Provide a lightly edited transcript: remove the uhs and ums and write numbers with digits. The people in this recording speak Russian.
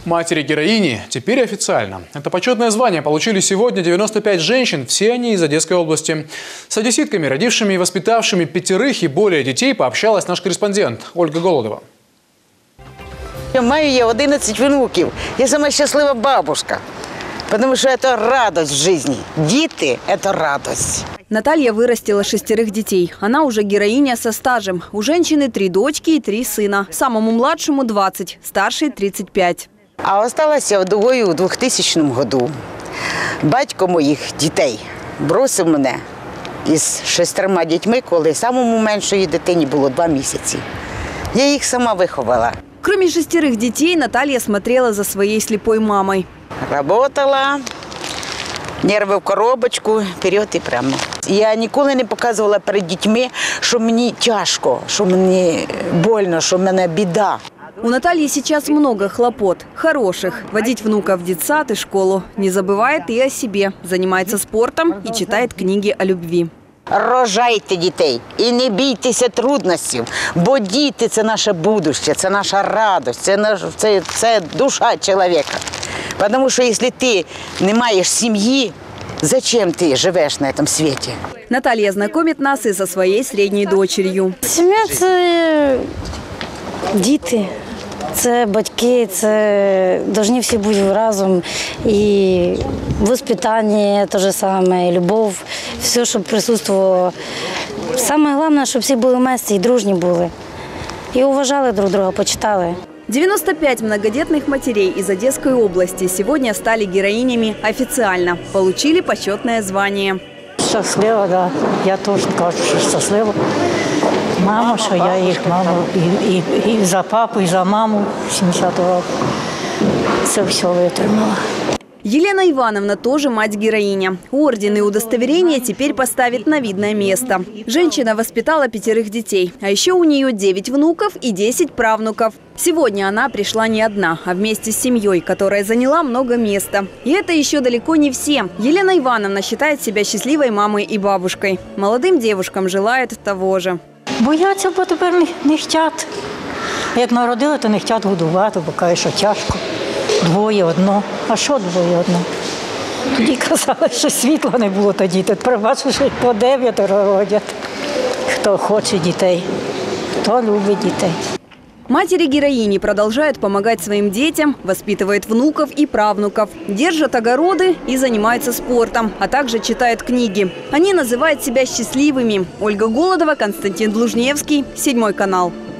Матери-героини теперь официально. Это почетное звание получили сегодня 95 женщин, все они из Одесской области. С одесситками, родившими и воспитавшими 5 и более детей, пообщалась наш корреспондент Ольга Голодова. Маю 11 внуків. Я сама щаслива бабушка, потому что это радость в жизни. Дети – это радость. Наталья вырастила 6 детей. Она уже героиня со стажем. У женщины 3 дочки и 3 сына. Самому младшему 20, старший 35. А осталася вдовою у 2000 году. Батько моїх дітей бросив мене із 6 дітьми, коли самому меншої дитині було 2 місяці. Я їх сама виховала. Кроме 6 детей, Наталья смотрела за своей слепой мамой. Работала, нерви в коробочку, вперед і прямо. Я ніколи не показувала перед дітьми, що мені тяжко, що мені больно, що в мене біда. У Натальи сейчас много хлопот. Хороших. Водить внука в детсад и школу. Не забывает и о себе. Занимается спортом и читает книги о любви. Рожайте дітей і не бійтеся труднощів, бо діти – це наше будущее, це наша радость, це душа чоловіка. Тому що якщо ти не маєш сім'ї, зачем ти живеш на цьому світі? Наталья знакомит нас и со своей средней дочерью. Сім'я – це діти, це батьки, це повинні всі бути разом. І воспитання те ж саме, і любов, все, щоб присутствувало. Саме головне, щоб всі були вместе і дружні були. І уважали друг друга, почитали. 95 многодетных матерей из Одесской области сегодня стали героинями официально. Получили почетное звание. Щаслива, да. Я теж кажу, що щаслива. Мама, що я їх мама. І за папу, і за маму 70-го року. Це все витримала. Елена Ивановна тоже мать-героиня. Орден и удостоверение теперь поставит на видное место. Женщина воспитала 5 детей, а еще у нее 9 внуков и 10 правнуков. Сегодня она пришла не одна, а вместе с семьей, которая заняла много места. И это еще далеко не все. Елена Ивановна считает себя счастливой мамой и бабушкой. Молодым девушкам желает того же. Бояться, бо тепер не хочуть. Як народили, то не хочуть годувати, бо кажуть, що тяжко. 2 одно. А що 2 одно? Тоді казали, що світла не було тоді. Тепер бачу, що по 9 родять. Хто хоче дітей, хто любить дітей. Матери-героини продолжают помогать своим детям, воспитывают внуков и правнуков, держат огороды и занимаются спортом, а также читают книги. Они называют себя счастливыми. Ольга Голодова, Константин Длужневский, 7 канал.